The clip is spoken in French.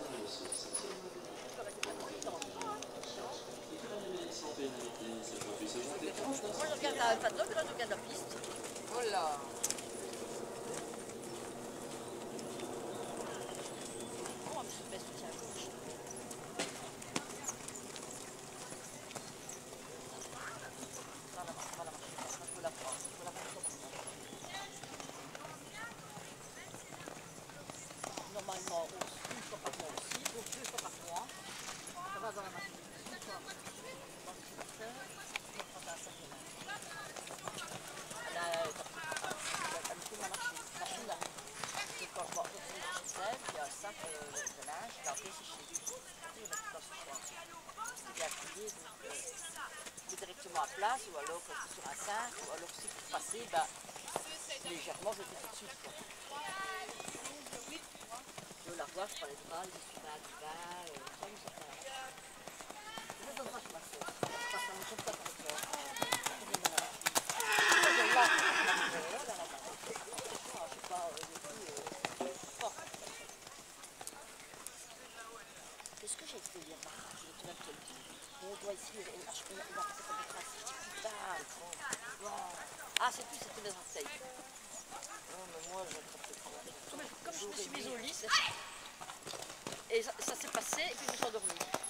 Moi je regarde la paddock, là je regarde la piste. Oh là. Oh, un petit peu de soutien à gauche. Dans la marche, je peux la prendre, normalement une fois par mois aussi, donc 2 fois par mois. Ça va dans la machine. Une fois dans le secteur, je prends un sac de linge. Elle a la machine là. Donc quand je mange une sel, il y a un sac de linge, il a bien séché. Je vais mettre dans ce soir. C'est bien plié, donc il est directement à place, ou alors quand je suis sur un cintre, ou alors si vous passez, ben, légèrement je le fais tout de suite. Quoi. Je la revois, je prends les draps, les essuie-bains, du vin, comme ça. Je vais donner ma sauce. Ça me comme ça comme ça. Je vais dans la machine. Je lave dans la machine. Je sais pas, fort. Qu'est-ce que j'ai fait hier matin? Je vais te le dire. On doit ici, il a fait comme des traces. C'est putain. Ah, c'est plus, c'était les orteils. Non, mais moi, je vais Comme je me suis mise au lit, et ça s'est passé, et puis je me suis endormie.